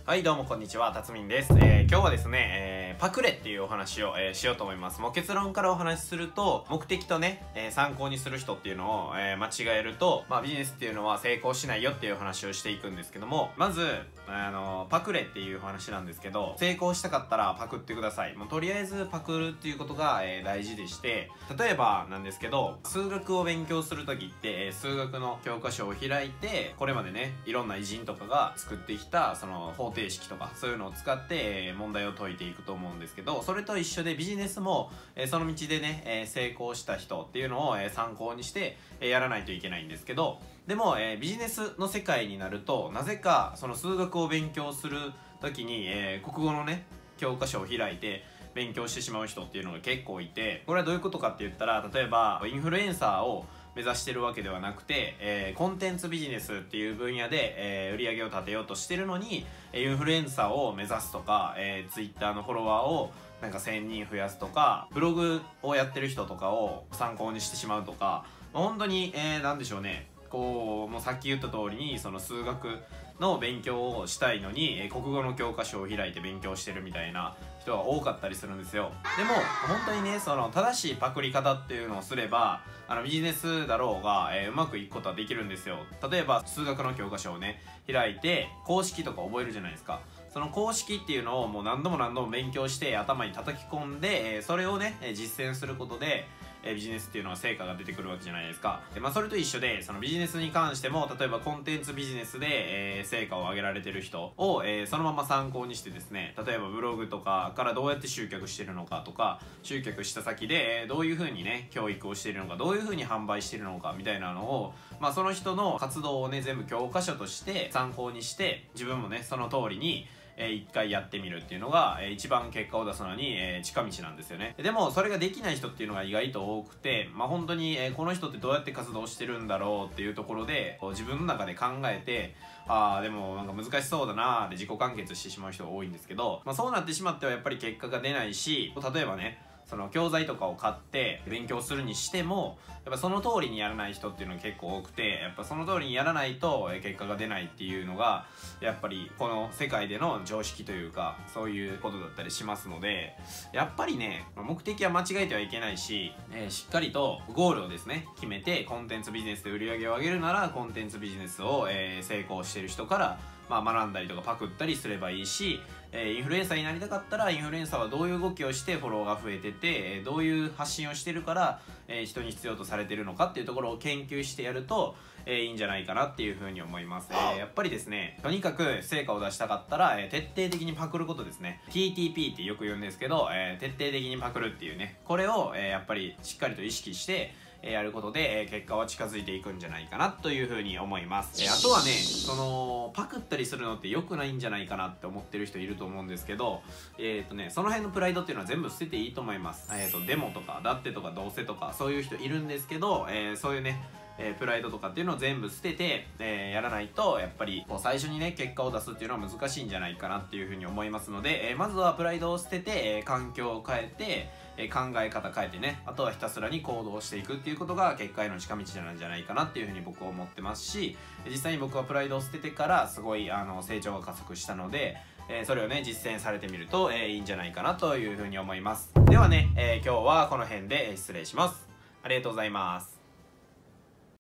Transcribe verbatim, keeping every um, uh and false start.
はい、どうもこんにちは、たつみんです。えー、今日はですね、えー、パクレっていうお話を、えー、しようと思います。もう結論からお話しすると、目的とね、えー、参考にする人っていうのを、えー、間違えると、まあビジネスっていうのは成功しないよっていう話をしていくんですけども、まず、あのー、パクレっていうお話なんですけど、成功したかったらパクってください。もうとりあえずパクるっていうことが、えー、大事でして、例えばなんですけど、数学を勉強するときって、えー、数学の教科書を開いて、これまでね、いろんな偉人とかが作ってきた、その方程式とか、そういうのを使って、えー、問題を解いていくと思うんですけど、それと一緒でビジネスも、えー、その道でね、えー、成功した人っていうのを、えー、参考にして、えー、やらないといけないんですけど、でも、えー、ビジネスの世界になると、なぜかその数学を勉強する時に、えー、国語のね、教科書を開いて勉強してしまう人っていうのが結構いて、これはどういうことかって言ったら、例えばインフルエンサーを目指してるわけではなくて、えー、コンテンツビジネスっていう分野で、えー、売り上げを立てようとしてるのに、インフルエンサーを目指すとか、えー、ツイッターのフォロワーをなんかせんにん増やすとか、ブログをやってる人とかを参考にしてしまうとか、まあ、本当に、えー、なんでしょうね、こうもうさっき言った通りにその数学の勉強をしたいのに、えー、国語の教科書を開いて勉強してるみたいな人が多かったりするんですよ。でも本当にね、その正しいパクり方っていうのをすれば、あのビジネスだろうが、えー、うまくいくことはできるんですよ。例えば数学の教科書をね開いて公式とか覚えるじゃないですか。その公式っていうのをもう何度も何度も勉強して頭に叩き込んで、えー、それをね実践することでえビジネスっていうのは成果が出てくるわけじゃないですか。で、まあ、それと一緒で、そのビジネスに関しても、例えばコンテンツビジネスで、えー、成果を上げられてる人を、えー、そのまま参考にしてですね、例えばブログとかからどうやって集客してるのかとか、集客した先で、えー、どういう風にね、教育をしているのか、どういう風に販売しているのか、みたいなのを、まあ、その人の活動をね、全部教科書として参考にして、自分もね、その通りに、えー、一回やってみるっていうのが、えー、一番結果を出すのに、えー、近道なんですよね。でもそれができない人っていうのが意外と多くて、まあ本当に、えー、この人ってどうやって活動してるんだろうっていうところで自分の中で考えて、あーでもなんか難しそうだなーって自己完結してしまう人が多いんですけど、まあ、そうなってしまってはやっぱり結果が出ないし、例えばね、その教材とかを買って勉強するにしてもやっぱその通りにやらない人っていうのが結構多くて、やっぱその通りにやらないと結果が出ないっていうのがやっぱりこの世界での常識というか、そういうことだったりしますので、やっぱりね目的は間違えてはいけないし、えー、しっかりとゴールをですね決めて、コンテンツビジネスで売り上げを上げるならコンテンツビジネスを、えー、成功してる人からまあ学んだりとかパクったりすればいいし、えー、インフルエンサーになりたかったらインフルエンサーはどういう動きをしてフォロワーが増えてて、えー、どういう発信をしてるから、えー、人に必要とされてるのかっていうところを研究してやると、えー、いいんじゃないかなっていうふうに思います。えー、やっぱりですね、とにかく成果を出したかったら、えー、徹底的にパクることですね。 ティーティーピー ってよく言うんですけど、えー、徹底的にパクるっていうね、これを、えー、やっぱりしっかりと意識してやることで、えー、結果は近づいていくんじゃないかなというふうに思います。えー、あとはね、そのパクったりするのって良くないんじゃないかなって思ってる人いると思うんですけど、えっとね、その辺のプライドっていうのは全部捨てていいと思います。えっとデモとかだってとかどうせとかそういう人いるんですけど、えー、そういうねえー、プライドとかっていうのを全部捨てて、えー、やらないとやっぱりこう最初にね結果を出すっていうのは難しいんじゃないかなっていうふうに思いますので、えー、まずはプライドを捨てて、えー、環境を変えて、えー、考え方変えてね、あとはひたすらに行動していくっていうことが結果への近道なんじゃないかなっていうふうに僕は思ってますし、実際に僕はプライドを捨ててからすごいあの成長が加速したので、えー、それをね実践されてみると、えー、いいんじゃないかなというふうに思います。ではね、えー、今日はこの辺で失礼します。ありがとうございます。